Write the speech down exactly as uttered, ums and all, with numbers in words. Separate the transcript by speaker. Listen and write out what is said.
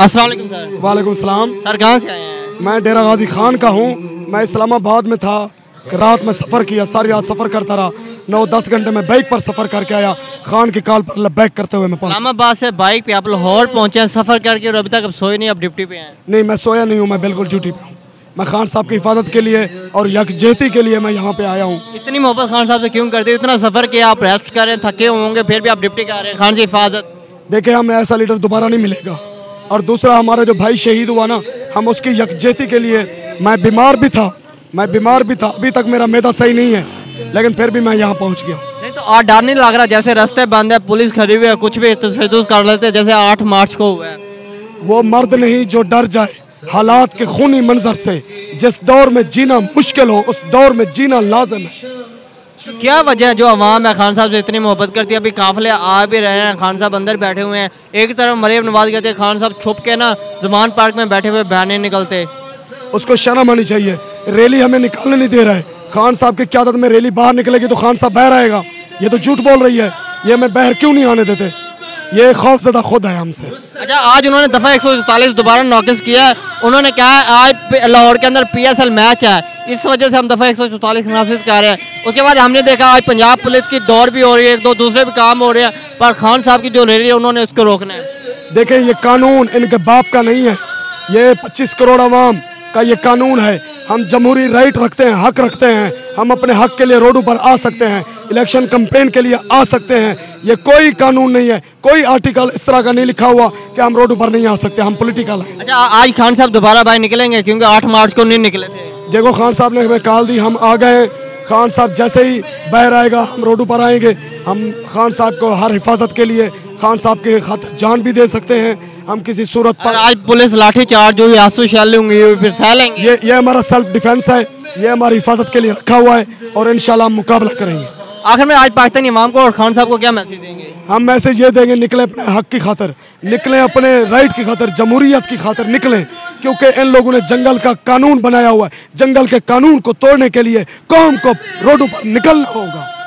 Speaker 1: अस्सलाम वालेकुम सर।
Speaker 2: वालेकुम सलाम।
Speaker 1: सर कहाँ से आए हैं?
Speaker 2: मैं डेरा गाजी खान का हूँ। मैं इस्लामाबाद में था, रात में सफ़र किया, सारी रात सफ़र करता रहा, नौ दस घंटे में बाइक पर सफ़र करके आया। खान की कॉल पर बैक करते हुए मैं पहुँचा।
Speaker 1: इस्लामाबाद से बाइक पे आप लाहौर पहुँचे हैं सफ़र करके, और अभी तक अब सोए नहीं, अब ड्यूटी पे हैं?
Speaker 2: नहीं, मैं सोया नहीं हूँ, मैं बिल्कुल ड्यूटी पे हूँ। मैं खान साहब की हिफाजत के लिए और यकजहती के लिए मैं यहाँ पे आया हूँ।
Speaker 1: इतनी मोहब्बत खान साहब से क्यों करते हैं? इतना सफ़र किया, आप रेस्ट कर रहे हैं, थके होंगे, फिर भी आप ड्यूटी कर रहे हैं, खान से हिफाजत।
Speaker 2: देखिए, हमें ऐसा लीडर दोबारा नहीं मिलेगा। और दूसरा, हमारा जो भाई शहीद हुआ ना, हम उसकी यकजहती के लिए, मैं बीमार भी था, मैं बीमार भी था, अभी तक मेरा मैदा सही नहीं है, लेकिन फिर भी मैं यहाँ पहुँच गया।
Speaker 1: नहीं तो आज डर नहीं लग रहा? जैसे रास्ते बंद है, पुलिस खड़ी हुई है, कुछ भी तशद्दुद कर लेते हैं, जैसे आठ मार्च को हुआ है।
Speaker 2: वो मर्द नहीं जो डर जाए हालात के खूनी मंजर से। जिस दौर में जीना मुश्किल हो, उस दौर में जीना लाजम है।
Speaker 1: तो क्या वजह है जो अवाम है खान साहब से इतनी मोहब्बत करती है? अभी काफिले आ भी रहे हैं, खान साहब अंदर बैठे हुए हैं, एक तरफ मरीम नवाज कहते हैं खान साहब छुप के ना जमान पार्क में बैठे हुए बयाने निकलते।
Speaker 2: उसको शर्म आनी चाहिए। रैली हमें निकालने नहीं दे रहा है। खान साहब की क़यादत में रैली बाहर निकलेगी तो खान साहब बाहर आएगा। ये तो झूठ बोल रही है। ये हमें बाहर क्यों नहीं आने देते? ये खौफजदा खुद है हमसे।
Speaker 1: अच्छा, आज उन्होंने दफ़ा एक सौ चौतालीस दोबारा नोटिस किया है। उन्होंने कहा है आज लाहौर के अंदर पी एस एल मैच है, इस वजह से हम दफ़ा एक सौ चौतालीस नोटिस कर रहे हैं। उसके बाद हमने देखा आज पंजाब पुलिस की दौड़ भी हो रही है, एक दो दूसरे भी काम हो रहे हैं, पर खान साहब की जो रैली है उन्होंने उसको रोकना है।
Speaker 2: देखिए, ये कानून इनके बाप का नहीं है, ये पच्चीस करोड़ आवाम का ये कानून है। हम जमहूरी राइट रखते हैं, हक रखते हैं। हम अपने हक के लिए रोडों पर आ सकते हैं, इलेक्शन कैंपेन के लिए आ सकते हैं। ये कोई कानून नहीं है, कोई आर्टिकल इस तरह का नहीं लिखा हुआ कि हम रोडों पर नहीं आ सकते। हम पॉलिटिकल हैं।
Speaker 1: अच्छा, आज खान साहब दोबारा बाहर निकलेंगे क्योंकि आठ मार्च को नहीं निकले थे?
Speaker 2: देखो, खान साहब ने हमें कॉल दी, हम आ गए। खान साहब जैसे ही बाहर आएगा हम रोडों पर आएंगे। हम खान साहब को हर हिफाजत के लिए, खान साहब के खातिर जान भी दे सकते हैं हम किसी सूरत पर।
Speaker 1: आज पुलिस लाठी चार्ज हुई, आंसू शैल होंगी, फिर सह लेंगे।
Speaker 2: ये ये हमारा सेल्फ डिफेंस है, ये हमारी हिफाजत के लिए रखा हुआ है और इंशाल्लाह हम मुकाबला करेंगे।
Speaker 1: आखिर में आज पाकिस्तानी अवाम को और खान साहब को क्या मैसेज देंगे?
Speaker 2: हम मैसेज ये देंगे, निकले अपने हक की खातिर, निकले अपने राइट की खातिर, जमहूरियत की खातिर निकलें, क्योंकि इन लोगों ने जंगल का कानून बनाया हुआ है। जंगल के कानून को तोड़ने के लिए कौम को रोडों पर निकलना होगा।